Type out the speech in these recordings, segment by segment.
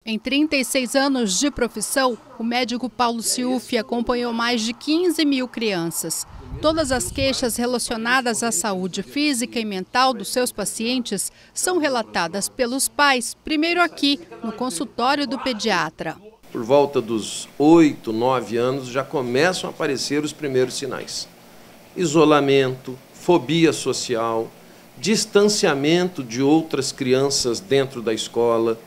Em 36 anos de profissão, o médico Paulo Ciuffi acompanhou mais de 15 mil crianças. Todas as queixas relacionadas à saúde física e mental dos seus pacientes são relatadas pelos pais, primeiro aqui, no consultório do pediatra. Por volta dos 8, 9 anos já começam a aparecer os primeiros sinais. Isolamento, fobia social, distanciamento de outras crianças dentro da escola,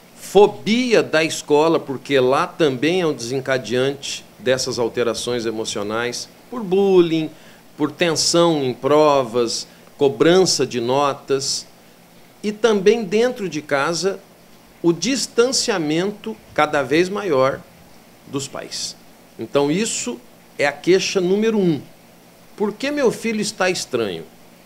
fobia da escola, porque lá também é um desencadeante dessas alterações emocionais, por bullying, por tensão em provas, cobrança de notas e também dentro de casa o distanciamento cada vez maior dos pais. Então isso é a queixa número 1. Por que meu filho está estranho?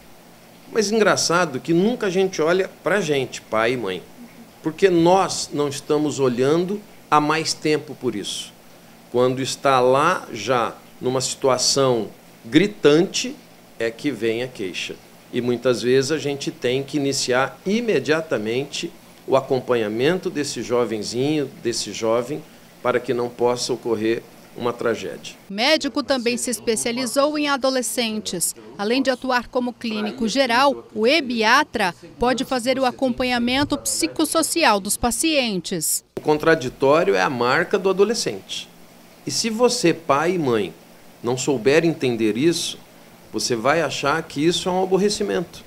Mas engraçado que nunca a gente olha para a gente, pai e mãe, porque nós não estamos olhando há mais tempo por isso. Quando está lá já numa situação gritante, é que vem a queixa. E muitas vezes a gente tem que iniciar imediatamente o acompanhamento desse jovenzinho, desse jovem, para que não possa ocorrer uma tragédia. O médico também se especializou em adolescentes. Além de atuar como clínico geral, o ebiatra pode fazer o acompanhamento psicossocial dos pacientes. O contraditório é a marca do adolescente. E se você, pai e mãe, não souber entender isso, você vai achar que isso é um aborrecimento.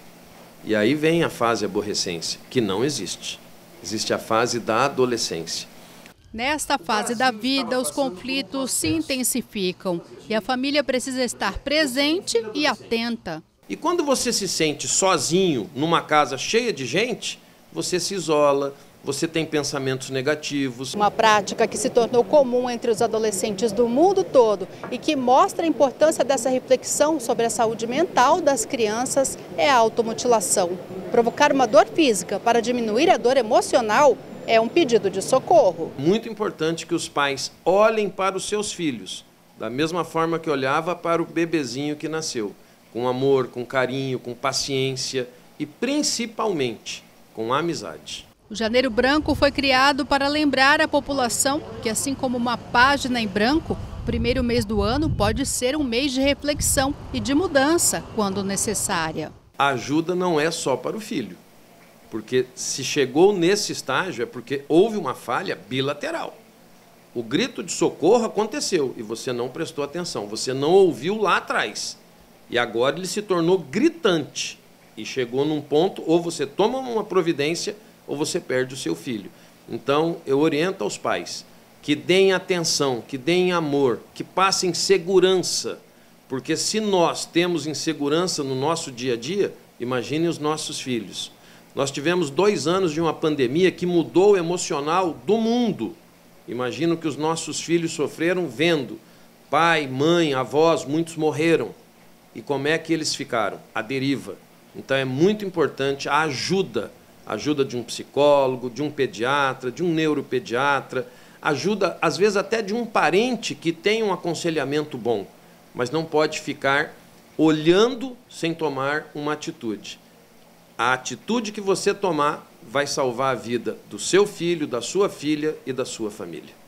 E aí vem a fase aborrecência, que não existe. Existe a fase da adolescência. Nesta fase da vida, os conflitos se intensificam e a família precisa estar presente e atenta. E quando você se sente sozinho numa casa cheia de gente, você se isola, você tem pensamentos negativos. Uma prática que se tornou comum entre os adolescentes do mundo todo e que mostra a importância dessa reflexão sobre a saúde mental das crianças é a automutilação. Provocar uma dor física para diminuir a dor emocional é um pedido de socorro. Muito importante que os pais olhem para os seus filhos, da mesma forma que olhava para o bebezinho que nasceu, com amor, com carinho, com paciência e principalmente com amizade. O Janeiro Branco foi criado para lembrar a população que, assim como uma página em branco, o primeiro mês do ano pode ser um mês de reflexão e de mudança, quando necessária. A ajuda não é só para o filho. Porque se chegou nesse estágio é porque houve uma falha bilateral. O grito de socorro aconteceu e você não prestou atenção, você não ouviu lá atrás. E agora ele se tornou gritante e chegou num ponto, ou você toma uma providência ou você perde o seu filho. Então eu oriento aos pais que deem atenção, que deem amor, que passem segurança. Porque se nós temos insegurança no nosso dia a dia, imagine os nossos filhos. Nós tivemos 2 anos de uma pandemia que mudou o emocional do mundo. Imagino que os nossos filhos sofreram vendo pai, mãe, avós, muitos morreram. E como é que eles ficaram? À deriva. Então é muito importante a ajuda de um psicólogo, de um pediatra, de um neuropediatra, ajuda às vezes até de um parente que tem um aconselhamento bom, mas não pode ficar olhando sem tomar uma atitude. A atitude que você tomar vai salvar a vida do seu filho, da sua filha e da sua família.